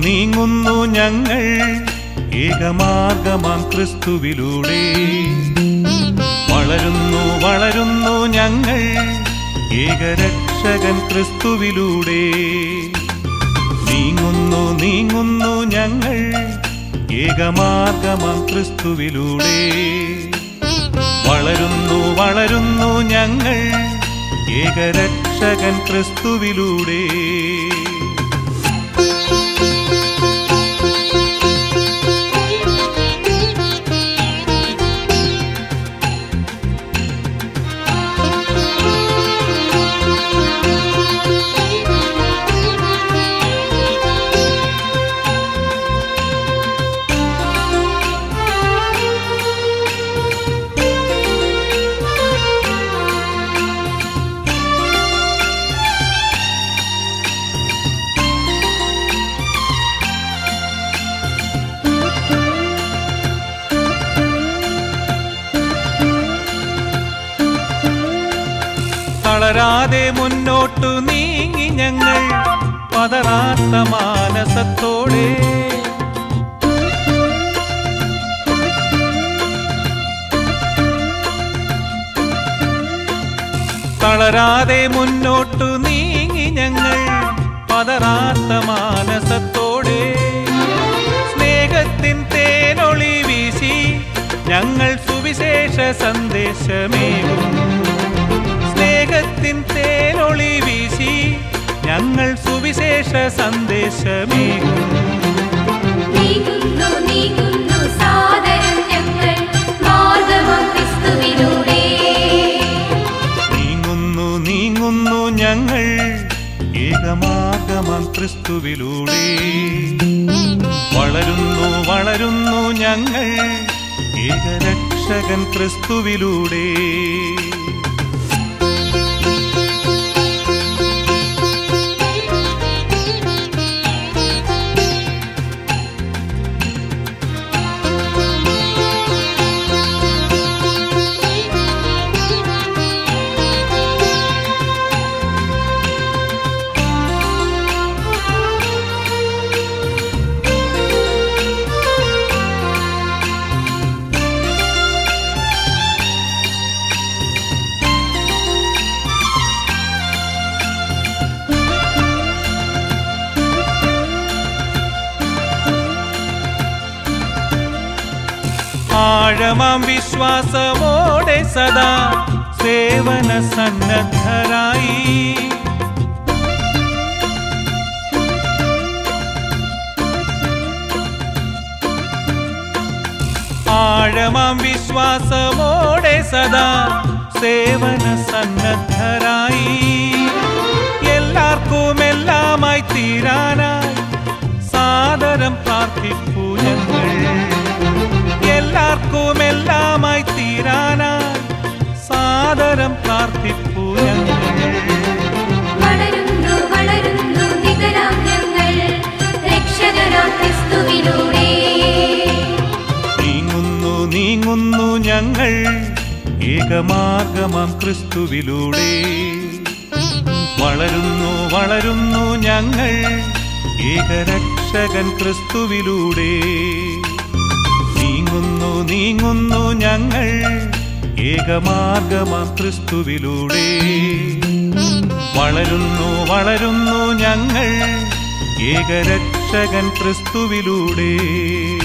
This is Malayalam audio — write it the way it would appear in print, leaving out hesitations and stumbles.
നീങ്ങുന്നു ഞങ്ങൾ ഏകമാർഗമാം ക്രിസ്തുവിലൂടെ. വളരുന്നു ഞങ്ങൾ ഏകരക്ഷകൻ ക്രിസ്തുവിലൂടെ. നീങ്ങുന്നു ഞങ്ങൾ ഏകമാർഗമാം ക്രിസ്തുവിലൂടെ. വളരുന്നു ഞങ്ങൾ ഏകരക്ഷകൻ ക്രിസ്തുവിലൂടെ. തളരാതെ മുന്നോട്ടു നീങ്ങി ഞങ്ങൾ പതറാത്ത മാനസത്തോടെ. തളരാതെ മുന്നോട്ടു നീങ്ങി ഞങ്ങൾ പതറാത്ത മാനസത്തോടെ. സ്നേഹത്തിൻ തേനൊളി വീശി ഞങ്ങൾ സുവിശേഷ സന്ദേശമേകും. സ്നേഹത്തിൻ തേനൊളി വീശി ഞങ്ങൾ സുവിശേഷ സന്ദേശമേകും. നീങ്ങുന്നു സാദരം ഞങ്ങൾ മാർഗ്ഗമാം ക്രിസ്തുവിലൂടെ. നീങ്ങുന്നു ഞങ്ങൾ ഏകമാർഗമാം ക്രിസ്തുവിലൂടെ. വളരുന്നു ഞങ്ങൾ ഏകരക്ഷകൻ ക്രിസ്തുവിലൂടെ. ആഴമാം വിശ്വാസമോടെ സദാ സേവന സന്നദ്ധരായി. ആഴമാം വിശ്വാസമോടെ സദാ സേവന സന്നദ്ധരായി. എല്ലാവർക്കുമെല്ലാമായി തീരാനായി സാദരം പ്രാർത്ഥിപ്പൂ ഞങ്ങൾ. എല്ലാവർക്കുമെല്ലാമായി തീരാനായി സാദരം പ്രാർത്ഥിപ്പൂ ഞങ്ങൾ. വളരുന്നു നിതരാം ഞങ്ങൾ രക്ഷകനാം ക്രിസ്തുവിലൂടെ. നീങ്ങുന്നു ഞങ്ങൾ ഏകമാർഗമാം ക്രിസ്തുവിലൂടെ. വളരുന്നു ഞങ്ങൾ ഏകരക്ഷകൻ ക്രിസ്തുവിലൂടെ. നീങ്ങുന്നു ഞങ്ങൾ ഏകമാർഗമാം ക്രിസ്തുവിലൂടെ. വളരുന്നു ഞങ്ങൾ ഏകരക്ഷകൻ ക്രിസ്തുവിലൂടെ.